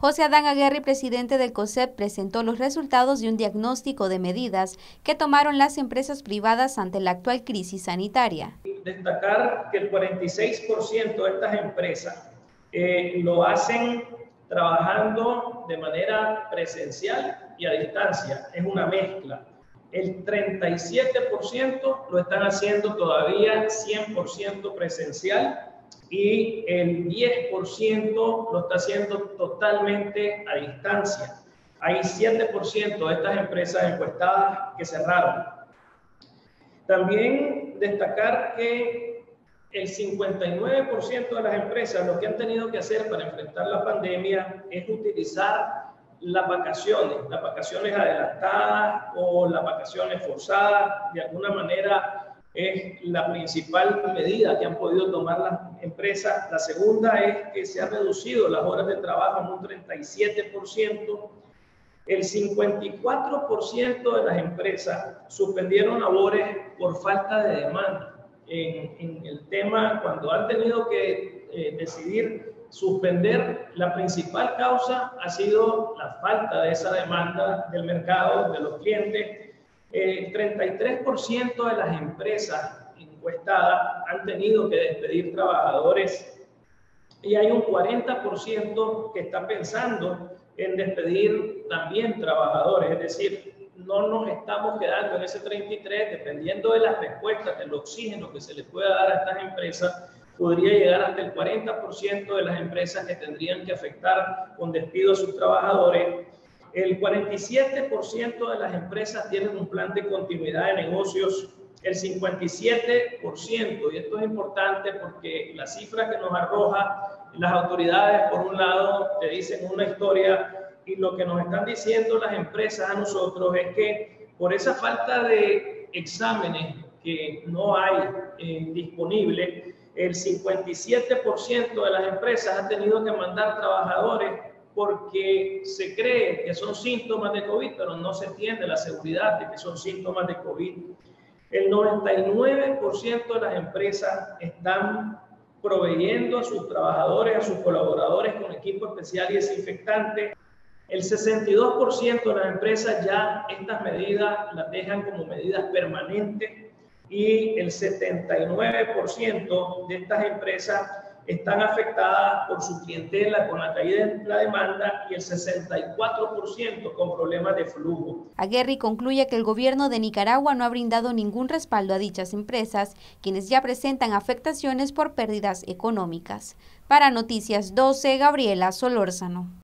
José Adán Aguerri, presidente del COSEP, presentó los resultados de un diagnóstico de medidas que tomaron las empresas privadas ante la actual crisis sanitaria. Destacar que el 46% de estas empresas lo hacen trabajando de manera presencial y a distancia, es una mezcla. El 37% lo están haciendo todavía 100% presencial y el 10% lo está haciendo totalmente a distancia. Hay 7% de estas empresas encuestadas que cerraron. También destacar que el 59% de las empresas lo que han tenido que hacer para enfrentar la pandemia es utilizar las vacaciones adelantadas o las vacaciones forzadas. De alguna manera es la principal medida que han podido tomar las empresas. La segunda es que se han reducido las horas de trabajo en un 37%. El 54% de las empresas suspendieron labores por falta de demanda. En el tema, cuando han tenido que decidir suspender, la principal causa ha sido la falta de esa demanda del mercado, de los clientes. El 33% de las empresas encuestadas han tenido que despedir trabajadores y hay un 40% que está pensando en despedir también trabajadores, es decir, no nos estamos quedando en ese 33, dependiendo de las respuestas, del oxígeno que se les pueda dar a estas empresas, podría llegar hasta el 40% de las empresas que tendrían que afectar con despido a sus trabajadores. El 47% de las empresas tienen un plan de continuidad de negocios, el 57%, y esto es importante porque la cifra que nos arroja las autoridades, por un lado, te dicen una historia, y lo que nos están diciendo las empresas a nosotros es que por esa falta de exámenes que no hay disponible, el 57% de las empresas han tenido que mandar trabajadores porque se cree que son síntomas de COVID, pero no se tiene la seguridad de que son síntomas de COVID. El 99% de las empresas están proveyendo a sus trabajadores, a sus colaboradores con equipo especial y desinfectante. El 62% de las empresas ya estas medidas las dejan como medidas permanentes y el 79% de estas empresas están afectadas por su clientela con la caída de la demanda y el 64% con problemas de flujo. Aguerri concluye que el gobierno de Nicaragua no ha brindado ningún respaldo a dichas empresas, quienes ya presentan afectaciones por pérdidas económicas. Para Noticias 12, Gabriela Solórzano.